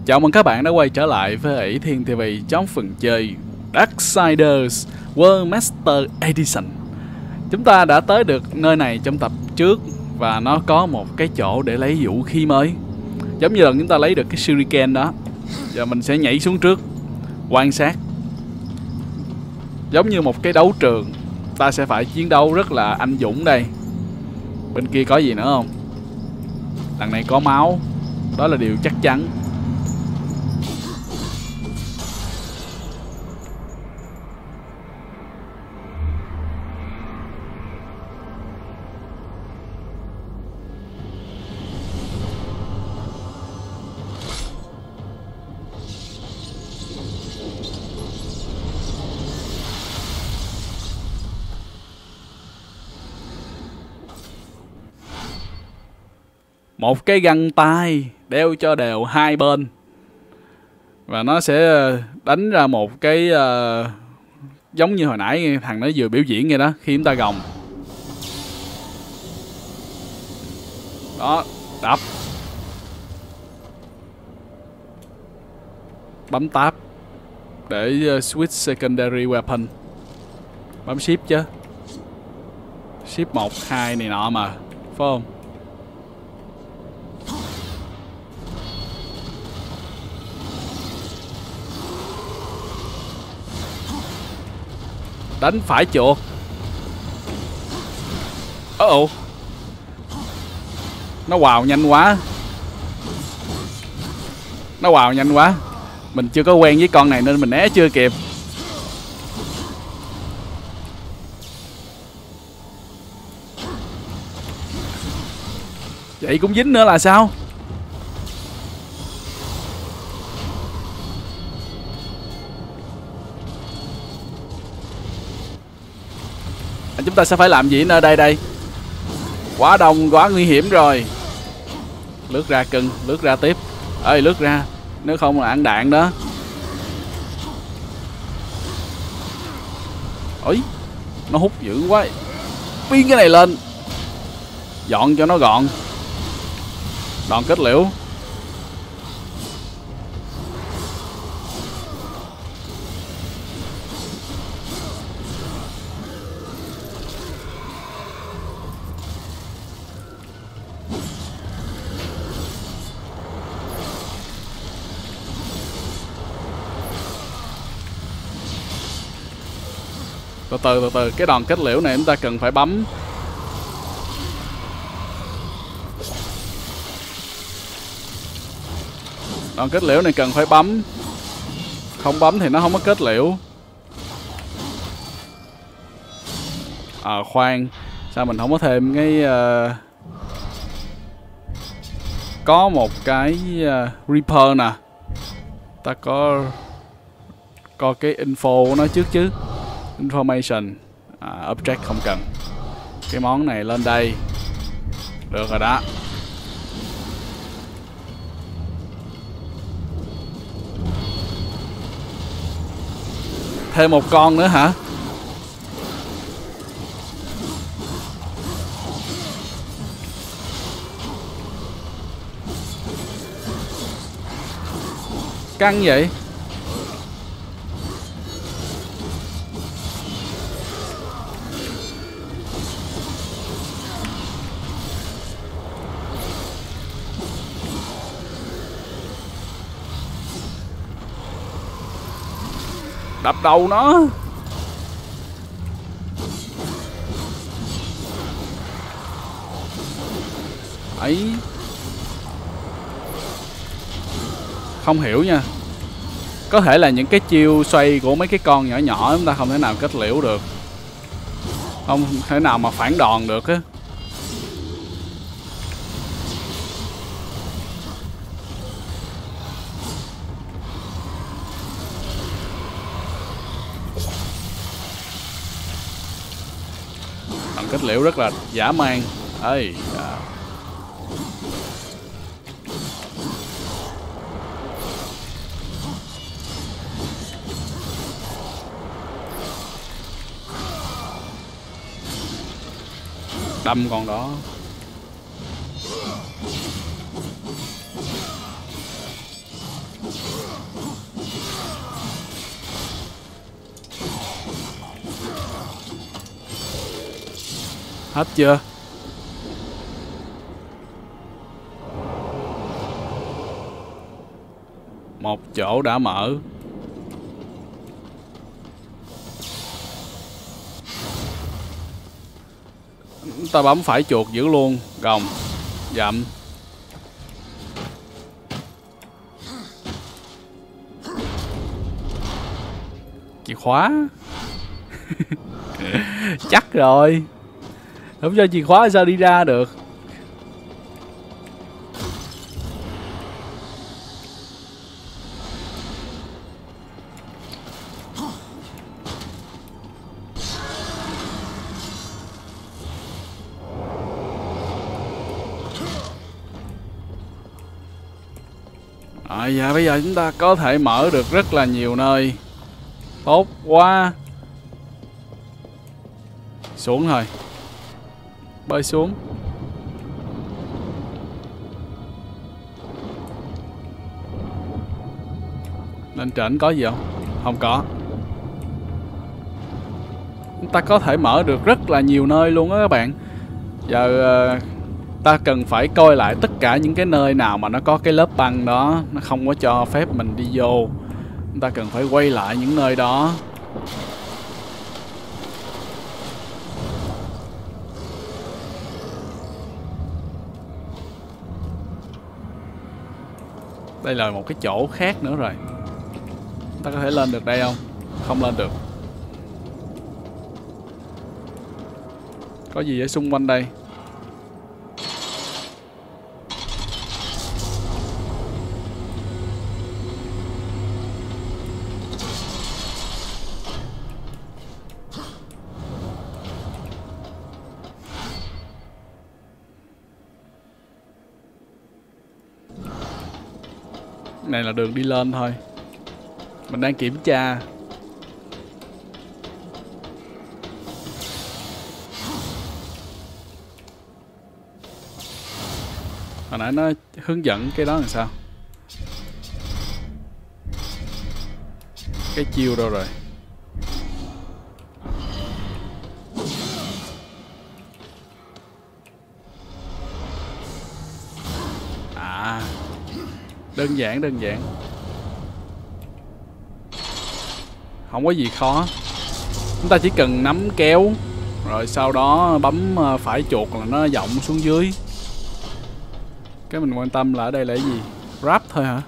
Chào mừng các bạn đã quay trở lại với Ỷ Thiên TV trong phần chơi Darksiders World Master Edition. Chúng ta đã tới được nơi này trong tập trước và nó có một cái chỗ để lấy vũ khí mới, giống như lần chúng ta lấy được cái shuriken đó. Giờ mình sẽ nhảy xuống trước quan sát, giống như một cái đấu trường. Ta sẽ phải chiến đấu rất là anh dũng đây. Bên kia có gì nữa không? Đằng này có máu, đó là điều chắc chắn. Một cái găng tay đeo cho đều hai bên, và nó sẽ đánh ra một cái giống như hồi nãy thằng nó vừa biểu diễn vậy đó, khi chúng ta gồng. Đó, đập. Bấm tab để switch secondary weapon. Bấm shift chứ. Shift 1, 2 này nọ mà, phải không? Đánh phải chuột. Ồ, nó quào nhanh quá. Nó quào nhanh quá. Mình chưa có quen với con này nên mình né chưa kịp. Vậy cũng dính nữa là sao? Chúng ta sẽ phải làm gì nơi đây đây? Quá đông, quá nguy hiểm rồi. Lướt ra cưng, lướt ra tiếp. Ơi, lướt ra, nếu không là ăn đạn đó. Ôi, nó hút dữ quá. Biến cái này lên, dọn cho nó gọn. Đòn kết liễu. Từ từ, cái đòn kết liễu này chúng ta cần phải bấm. Đòn kết liễu này cần phải bấm. Không bấm thì nó không có kết liễu. Khoan, sao mình không có thêm cái có một cái Reaper nè. Ta có cái info của nó trước chứ. Information, object không cần. Cái món này lên đây. Được rồi đó. Thêm một con nữa hả? Căng vậy? Đập đầu nó. Ấy, không hiểu nha. Có thể là những cái chiêu xoay của mấy cái con nhỏ nhỏ chúng ta không thể nào kết liễu được, không thể nào mà phản đòn được á. Kết liễu rất là dã man. Ê, đâm con đó. Hết chưa? Một chỗ đã mở. Ta bấm phải chuột giữ luôn. Gồng. Dậm. Chìa khóa. Chắc rồi. Không cho chìa khóa sao đi ra được. Dạ bây giờ chúng ta có thể mở được rất là nhiều nơi. Tốt quá. Xuống thôi. Bơi xuống. Lên trển có gì không? Không có. Chúng ta có thể mở được rất là nhiều nơi luôn á các bạn. Giờ ta cần phải coi lại tất cả những cái nơi nào mà nó có cái lớp băng đó, nó không có cho phép mình đi vô. Chúng ta cần phải quay lại những nơi đó. Đây là một cái chỗ khác nữa rồi. Chúng ta có thể lên được đây không? Không lên được. Có gì ở xung quanh đây? Này là đường đi lên thôi. Mình đang kiểm tra. Hồi nãy nó hướng dẫn cái đó làm sao? Cái chiêu đâu rồi? À, đơn giản, đơn giản. Không có gì khó. Chúng ta chỉ cần nắm kéo, rồi sau đó bấm phải chuột là nó vọng xuống dưới. Cái mình quan tâm là ở đây là cái gì? Rap thôi hả?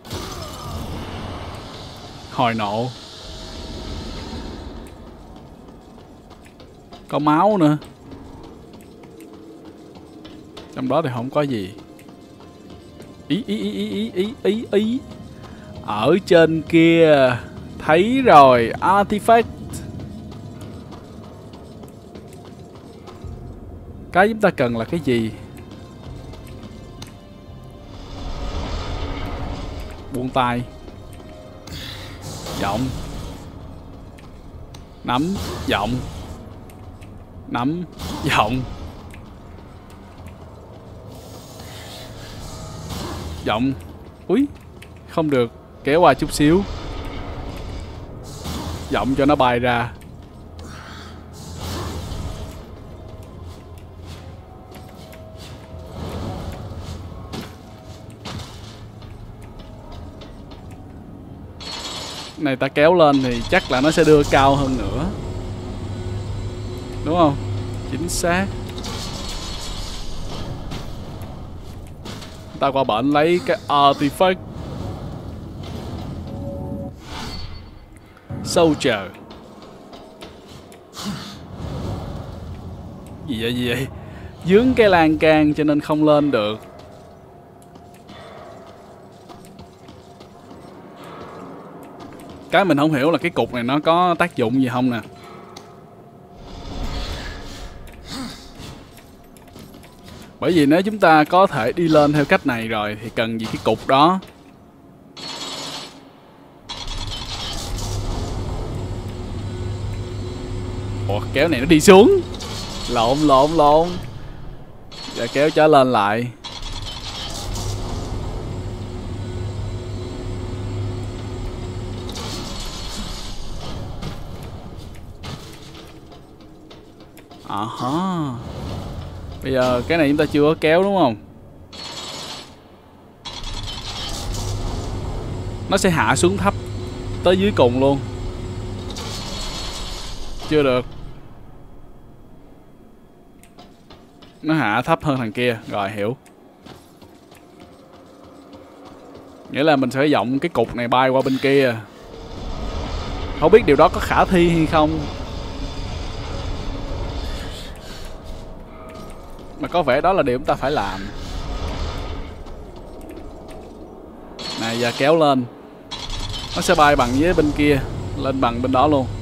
Hồi nộ. Có máu nữa. Trong đó thì không có gì. Ý. Ở trên kia. Thấy rồi. Artifact. Cái chúng ta cần là cái gì? Buông tay. Giọng. Nắm. Giọng. Nắm. Giọng. Giọng. Úi. Không được. Kéo qua chút xíu. Giọng cho nó bay ra. Này ta kéo lên thì chắc là nó sẽ đưa cao hơn nữa. Đúng không? Chính xác. Ta qua bển lấy cái artifact. Soldier. Gì vậy? Dướng cái lan can cho nên không lên được. Cái mình không hiểu là cái cục này nó có tác dụng gì không nè. Bởi vì nếu chúng ta có thể đi lên theo cách này rồi thì cần gì cái cục đó. Ủa, kéo này nó đi xuống. Lộn. Giờ kéo trở lên lại. Bây giờ cái này chúng ta chưa có kéo đúng không? Nó sẽ hạ xuống thấp tới dưới cùng luôn. Chưa được. Nó hạ thấp hơn thằng kia. Rồi hiểu. Nghĩa là mình sẽ vọng cái cục này bay qua bên kia. Không biết điều đó có khả thi hay không, mà có vẻ đó là điều chúng ta phải làm. Này giờ kéo lên, nó sẽ bay bằng với bên kia, lên bằng bên đó luôn.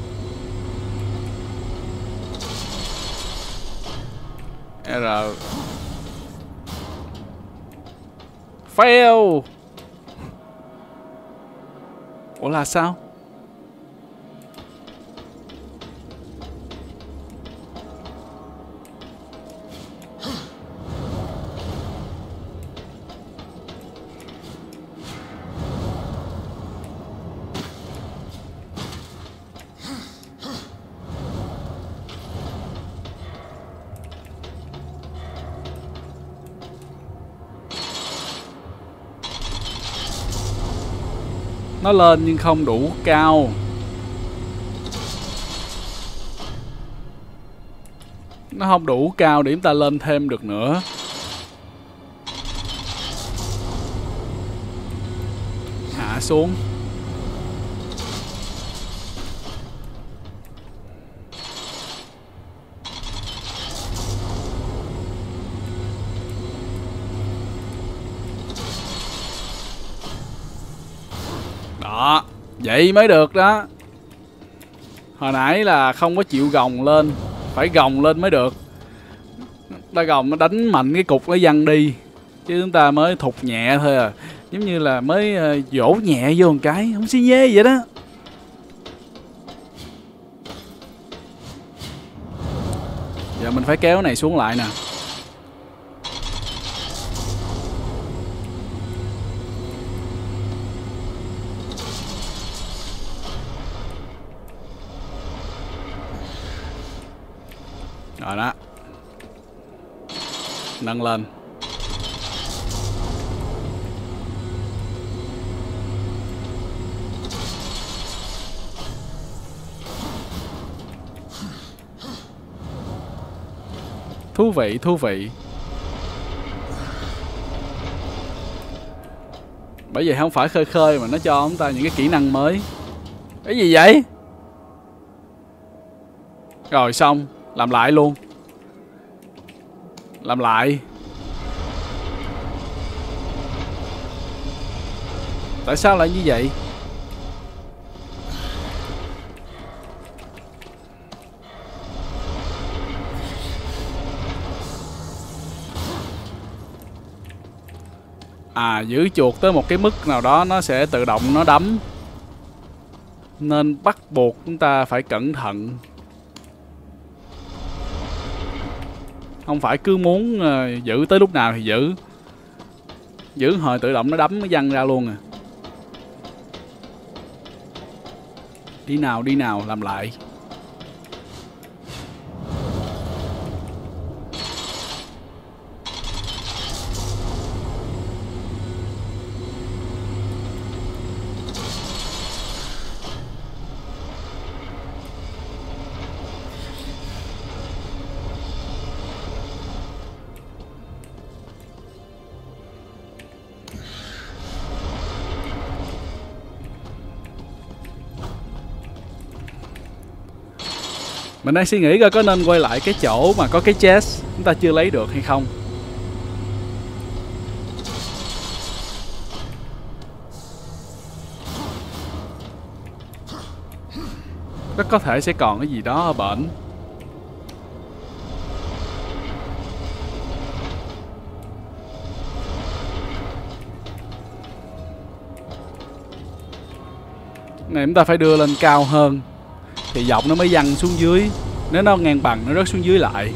R fail. Ủa là sao? Nó lên nhưng không đủ cao. Nó không đủ cao để chúng ta lên thêm được nữa. Hạ xuống. Đó, vậy mới được đó. Hồi nãy là không có chịu gồng lên, phải gồng lên mới được. Ta gồng nó đánh mạnh cái cục nó văng đi, chứ chúng ta mới thụt nhẹ thôi à. Giống như là mới vỗ nhẹ vô một cái, không xi nhê vậy đó. Giờ mình phải kéo này xuống lại nè. Rồi đó. Nâng lên. Thú vị, thú vị. Bởi vì không phải khơi khơi mà nó cho chúng ta những cái kỹ năng mới. Cái gì vậy? Rồi xong. Làm lại luôn. Làm lại. Tại sao lại như vậy? À, giữ chuột tới một cái mức nào đó nó sẽ tự động nó đấm. Nên bắt buộc chúng ta phải cẩn thận. Không phải cứ muốn giữ tới lúc nào thì giữ. Giữ hồi tự động nó đấm nó văng ra luôn à. Đi nào, làm lại. Mình đang suy nghĩ coi có nên quay lại cái chỗ mà có cái chest chúng ta chưa lấy được hay không. Rất có thể sẽ còn cái gì đó ở bển. Này chúng ta phải đưa lên cao hơn thì giọng nó mới văng xuống dưới. Nếu nó ngang bằng nó rớt xuống dưới lại.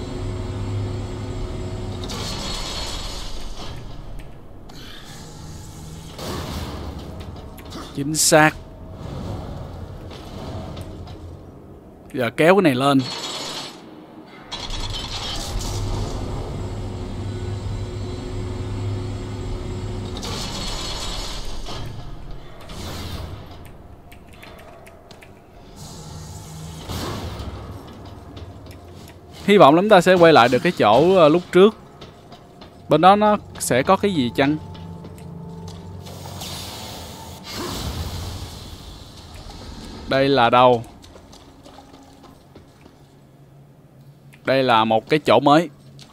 Chính xác. Giờ kéo cái này lên. Hy vọng là chúng ta sẽ quay lại được cái chỗ lúc trước. Bên đó nó sẽ có cái gì chăng? Đây là đâu? Đây là một cái chỗ mới.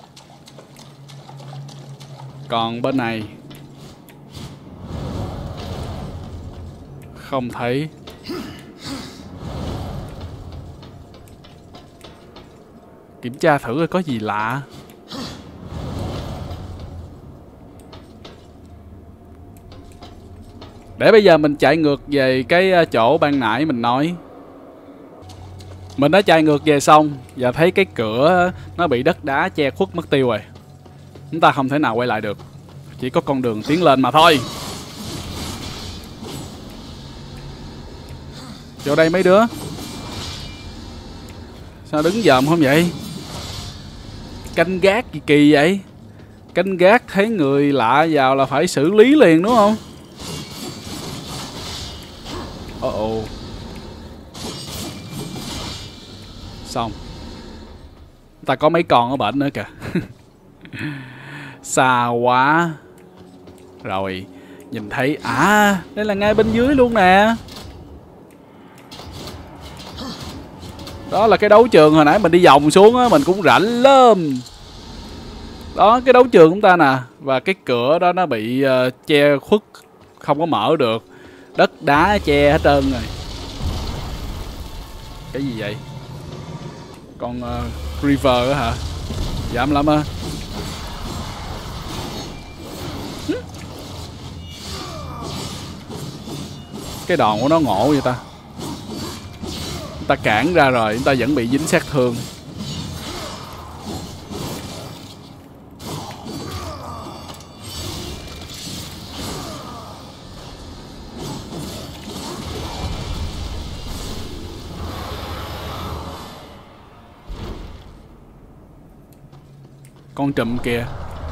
Còn bên này không thấy. Kiểm tra thử coi có gì lạ. Để bây giờ mình chạy ngược về cái chỗ ban nãy mình nói. Mình đã chạy ngược về xong và thấy cái cửa nó bị đất đá che khuất mất tiêu rồi. Chúng ta không thể nào quay lại được. Chỉ có con đường tiến lên mà thôi. Vô đây mấy đứa. Sao đứng dòm không vậy? Canh gác kỳ kỳ vậy? Canh gác thấy người lạ vào là phải xử lý liền đúng không? Oh. Xong. Ta có mấy con ở bệnh nữa kìa. Xa quá. Rồi. Nhìn thấy. À, đây là ngay bên dưới luôn nè. Đó là cái đấu trường hồi nãy mình đi vòng xuống á. Mình cũng rảnh lắm. Đó, cái đấu trường của chúng ta nè. Và cái cửa đó nó bị che khuất. Không có mở được. Đất đá che hết trơn rồi. Cái gì vậy? Con River á hả? Dám lắm á. Cái đòn của nó ngộ vậy ta. Chúng ta cản ra rồi, chúng ta vẫn bị dính sát thương. Con trùm kìa.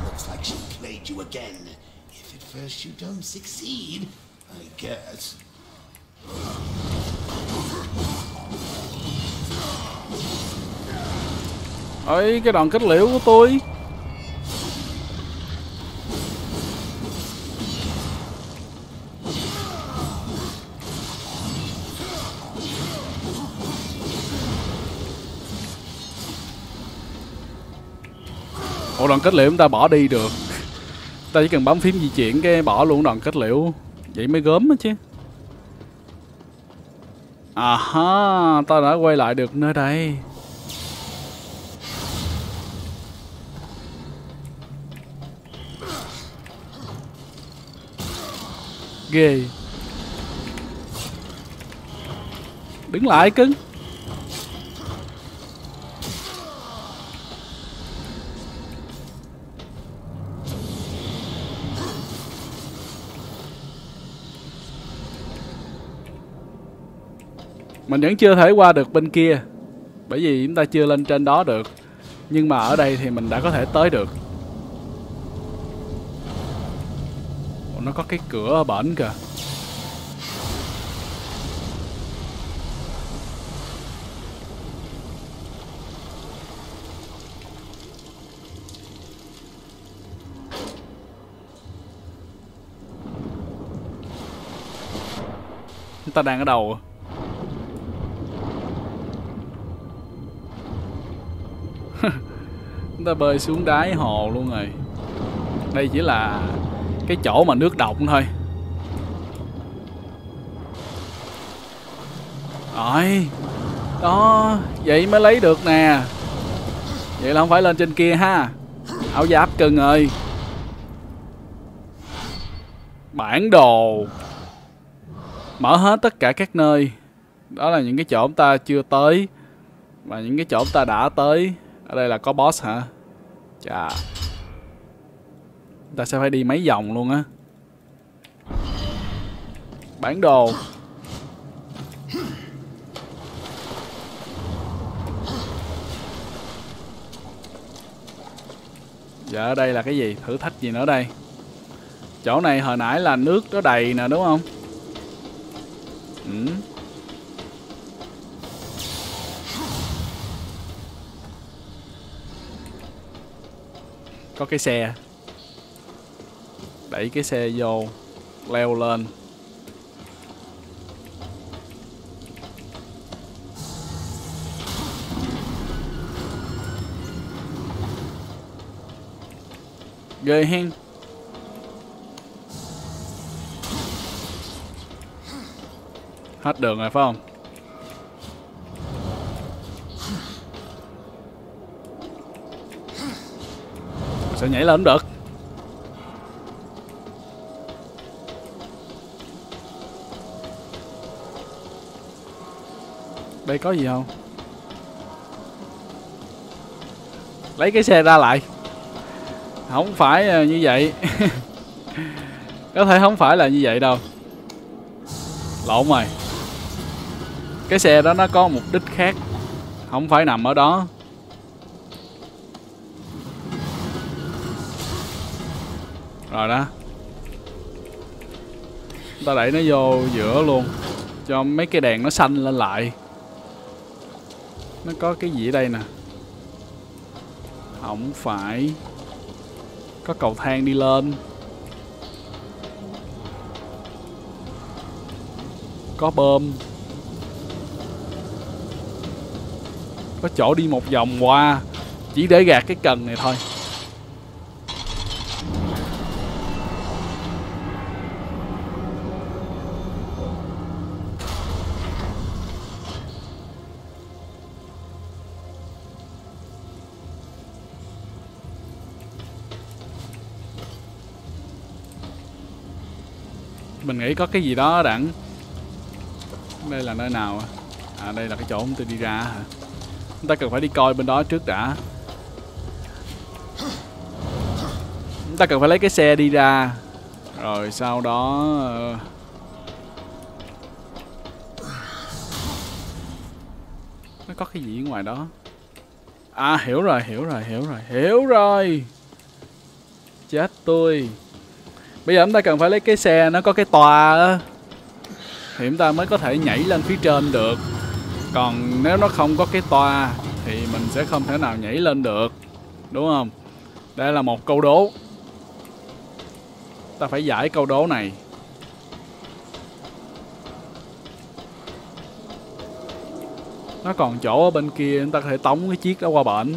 Ôi, cái đòn kết liễu của tôi. Ủa, đòn kết liễu chúng ta bỏ đi được. Ta chỉ cần bấm phím di chuyển cái bỏ luôn đòn kết liễu. Vậy mới gớm đó chứ. À ha, ta đã quay lại được nơi đây. Ghê. Đứng lại cưng. Mình vẫn chưa thể qua được bên kia. Bởi vì chúng ta chưa lên trên đó được. Nhưng mà ở đây thì mình đã có thể tới được. Ủa, nó có cái cửa ở bển kìa. Chúng ta đang ở đâu? Chúng ta bơi xuống đáy hồ luôn rồi. Đây chỉ là cái chỗ mà nước động thôi. Rồi. Đó, vậy mới lấy được nè. Vậy là không phải lên trên kia ha. Áo giáp cưng ơi. Bản đồ. Mở hết tất cả các nơi. Đó là những cái chỗ chúng ta chưa tới. Và những cái chỗ chúng ta đã tới. Ở đây là có boss hả? Chà. Ta sẽ phải đi mấy vòng luôn á. Bản đồ. Dạ ở đây là cái gì? Thử thách gì nữa đây? Chỗ này hồi nãy là nước nó đầy nè đúng không? Có cái xe. Đẩy cái xe vô, leo lên. Ghê hen. Hết đường rồi phải không? Sao nhảy lên không được? Đây có gì không? Lấy cái xe ra lại. Không phải như vậy. Có thể không phải là như vậy đâu. Lộn rồi. Cái xe đó nó có mục đích khác, không phải nằm ở đó. Rồi đó. Ta đẩy nó vô giữa luôn, cho mấy cái đèn nó xanh lên lại. Nó có cái gì ở đây nè. Không phải. Có cầu thang đi lên. Có bơm. Có chỗ đi một vòng qua, chỉ để gạt cái cần này thôi. Mình nghĩ có cái gì đó đặng. Đây là nơi nào? À, đây là cái chỗ chúng tôi đi ra hả? Chúng ta cần phải đi coi bên đó trước đã. Chúng ta cần phải lấy cái xe đi ra. Rồi sau đó nó có cái gì ở ngoài đó. À, hiểu rồi. Chết tôi. Bây giờ chúng ta cần phải lấy cái xe nó có cái toa á, thì chúng ta mới có thể nhảy lên phía trên được. Còn nếu nó không có cái toa thì mình sẽ không thể nào nhảy lên được, đúng không? Đây là một câu đố. Ta phải giải câu đố này. Nó còn chỗ ở bên kia, chúng ta có thể tống cái chiếc đó qua bển,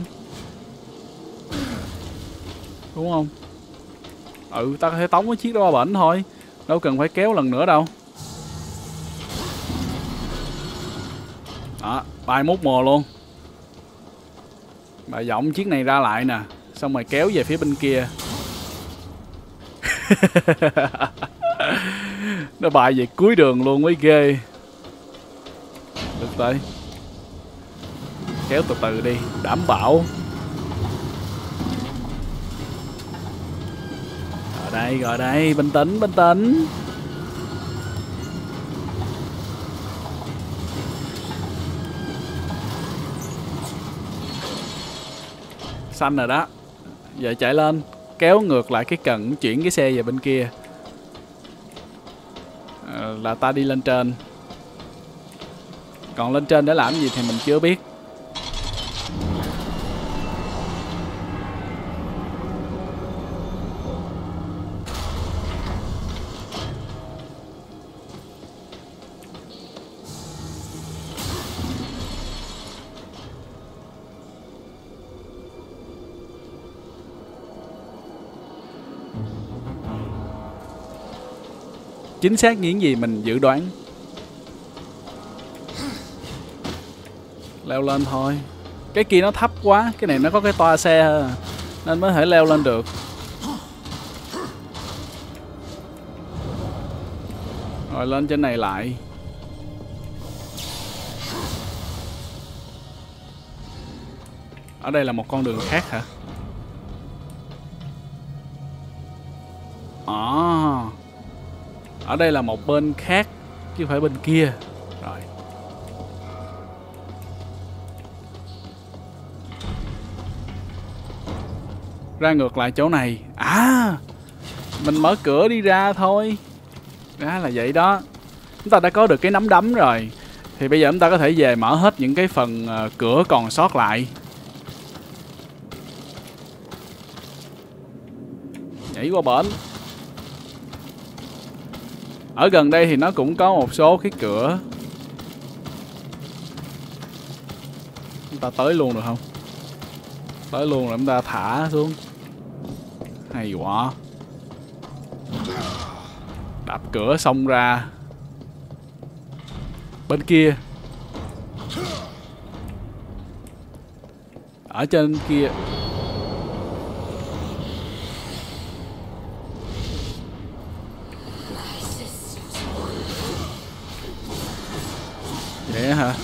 đúng không? Ừ, ta có thể tống cái chiếc đó qua bển thôi, đâu cần phải kéo lần nữa đâu. Đó, bay mút mùa luôn. Bà giọng chiếc này ra lại nè, xong rồi kéo về phía bên kia. Nó bay về cuối đường luôn mới ghê. Được rồi. Kéo từ từ đi, đảm bảo. Rồi đây, bình tĩnh. Xanh rồi đó. Giờ chạy lên, kéo ngược lại cái cần, chuyển cái xe về bên kia. Là ta đi lên trên. Còn lên trên để làm gì thì mình chưa biết. Chính xác những gì mình dự đoán. Leo lên thôi. Cái kia nó thấp quá, cái này nó có cái toa xe nên mới thể leo lên được. Rồi lên trên này lại. Ở đây là một con đường khác hả? Ở đây là một bên khác chứ không phải bên kia. Rồi. Ra ngược lại chỗ này. À, mình mở cửa đi ra thôi. Ra là vậy đó. Chúng ta đã có được cái nắm đấm rồi. Thì bây giờ chúng ta có thể về mở hết những cái phần cửa còn sót lại. nhảy qua bển. Ở gần đây thì nó cũng có một số cái cửa. Chúng ta tới luôn được không? Tới luôn rồi chúng ta thả xuống. Hay quá. Đạp cửa xông ra. Bên kia. Ở trên kia. Vậy hả?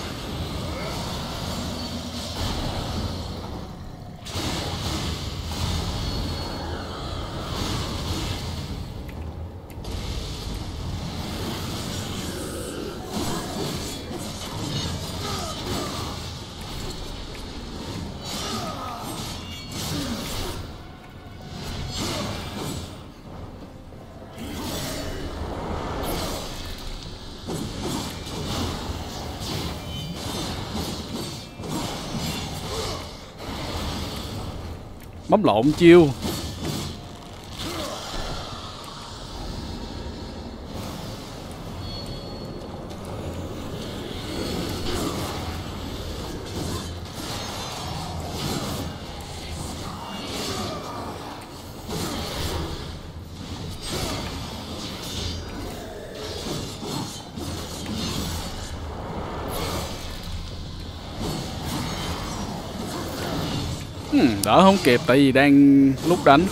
Bấm lộn chiêu. Đỡ không kịp tại vì đang lúc đánh.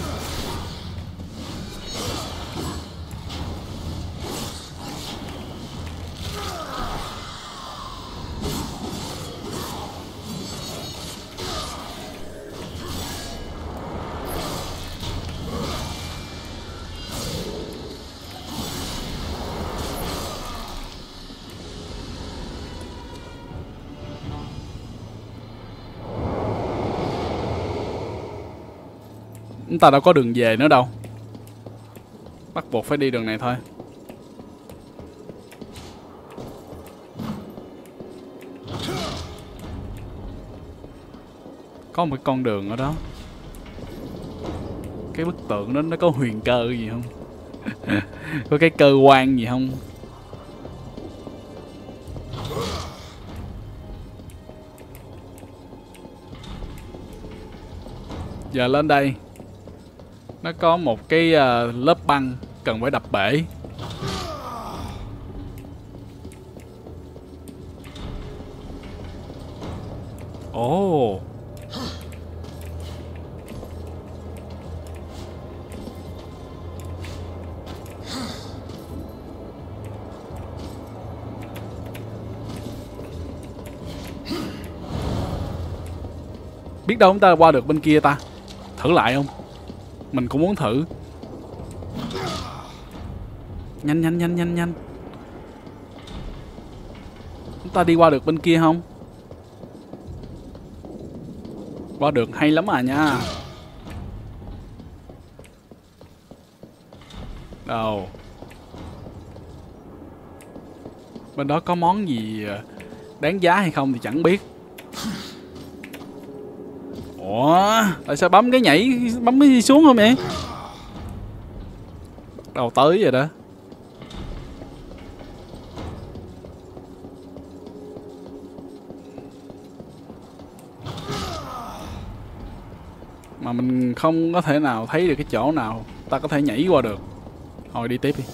Chúng ta đâu có đường về nữa đâu. Bắt buộc phải đi đường này thôi. Có một con đường ở đó. Cái bức tượng đó nó có huyền cơ gì không? Có cái cơ quan gì không? Giờ lên đây. Nó có một cái lớp băng cần phải đập bể. Ồ. Biết đâu chúng ta qua được bên kia ta. Thử lại không? Mình cũng muốn thử. Nhanh nhanh nhanh nhanh nhanh. Chúng ta đi qua được bên kia không? Qua được hay lắm à nha. Đâu? Bên đó có món gì đáng giá hay không thì chẳng biết. Ủa? Tại sao bấm cái nhảy, bấm cái gì xuống không vậy? Đầu tới rồi đó. Mà mình không có thể nào thấy được cái chỗ nào ta có thể nhảy qua được. Thôi đi tiếp đi.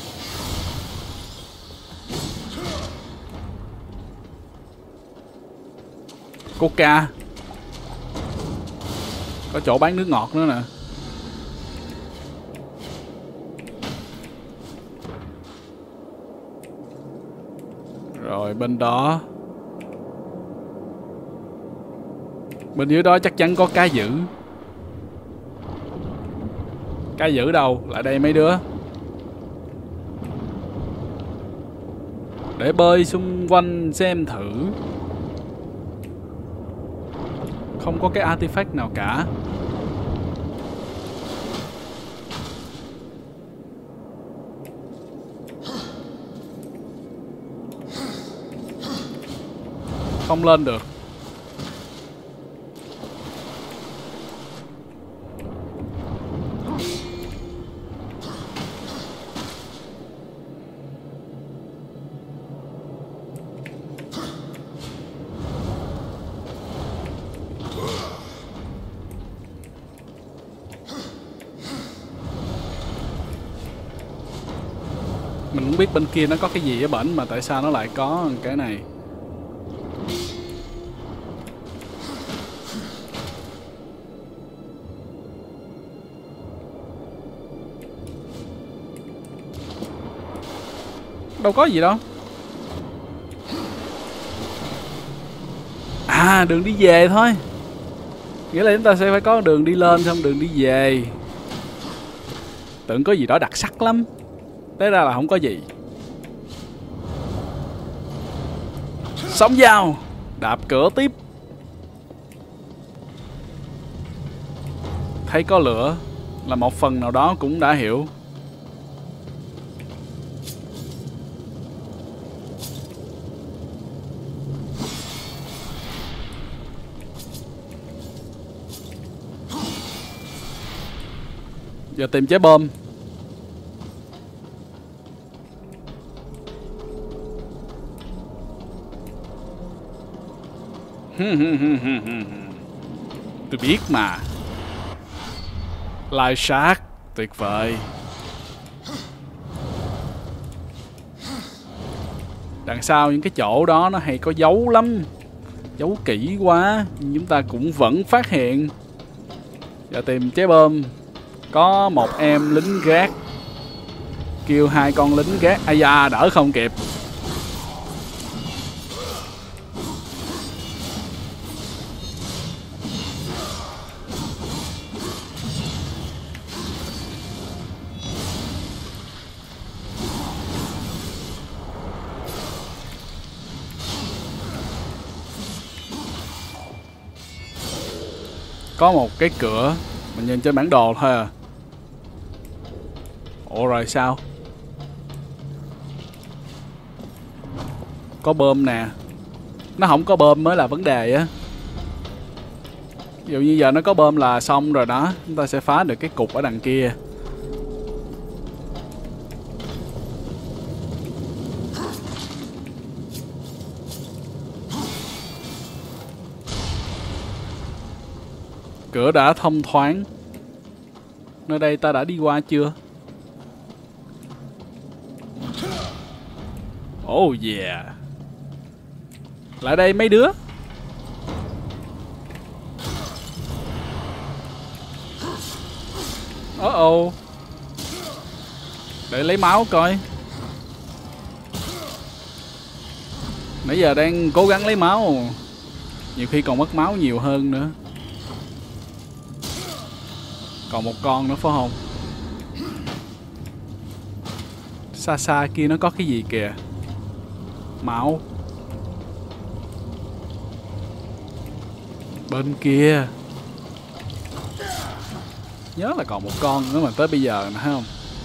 Coca. Có chỗ bán nước ngọt nữa nè. Rồi bên đó. Bên dưới đó chắc chắn có cá dữ. Cá dữ đâu? Lại đây mấy đứa. Để bơi xung quanh xem thử. Không có cái artifact nào cả. Không lên được. Mình không biết bên kia nó có cái gì ở bển mà tại sao nó lại có cái này. Đâu có gì đâu. À, đường đi về thôi. Nghĩa là chúng ta sẽ phải có đường đi lên xong đường đi về. Tưởng có gì đó đặc sắc lắm. Thế ra là không có gì. Sóng dao. Đạp cửa tiếp. Thấy có lửa là một phần nào đó cũng đã hiểu. Giờ tìm trái bom. Tôi biết mà. Lai sát. Tuyệt vời. Đằng sau những cái chỗ đó nó hay có dấu lắm. Dấu kỹ quá. Nhưng chúng ta cũng vẫn phát hiện. Giờ tìm trái bom. Có một em lính gác. Kêu hai con lính gác. Ây da, đỡ không kịp. Có một cái cửa. Mình nhìn trên bản đồ thôi à. Ủa rồi sao? Có bơm nè. Nó không có bơm mới là vấn đề á. Ví dụ như giờ nó có bơm là xong rồi đó. Chúng ta sẽ phá được cái cục ở đằng kia. Cửa đã thông thoáng. Nơi đây ta đã đi qua chưa? Oh yeah. Lại đây mấy đứa. Oh. Để lấy máu coi. Nãy giờ đang cố gắng lấy máu. Nhiều khi còn mất máu nhiều hơn nữa. Còn một con nữa phải không? Xa xa kia nó có cái gì kìa. Máu. Bên kia. Nhớ là còn một con nữa mà tới bây giờ nè, thấy không?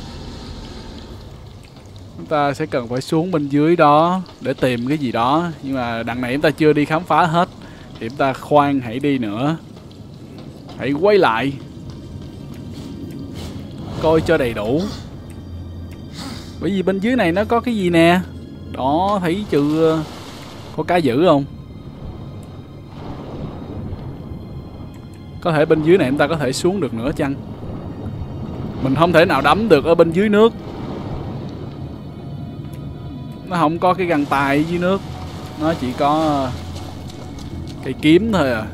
Chúng ta sẽ cần phải xuống bên dưới đó để tìm cái gì đó. Nhưng mà đằng này chúng ta chưa đi khám phá hết. Thì chúng ta khoan hãy đi nữa. Hãy quay lại coi cho đầy đủ. Bởi vì bên dưới này nó có cái gì nè. Đó, thấy chưa? Có cá dữ không? Có thể bên dưới này chúng ta có thể xuống được nữa chăng? Mình không thể nào đắm được ở bên dưới nước. Nó không có cái găng tay ở dưới nước. Nó chỉ có cây kiếm thôi à.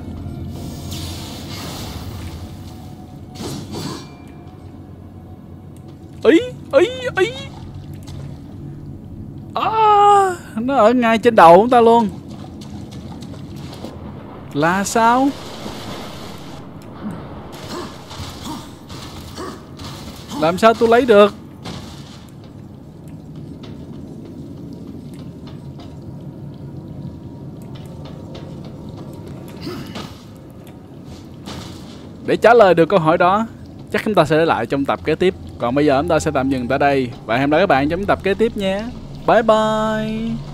Ý nó ở ngay trên đầu chúng ta luôn. Là sao? Làm sao tôi lấy được? Để trả lời được câu hỏi đó, chắc chúng ta sẽ để lại trong tập kế tiếp. Còn bây giờ chúng ta sẽ tạm dừng tại đây. Và hẹn gặp lại các bạn trong tập kế tiếp nha. Bye bye.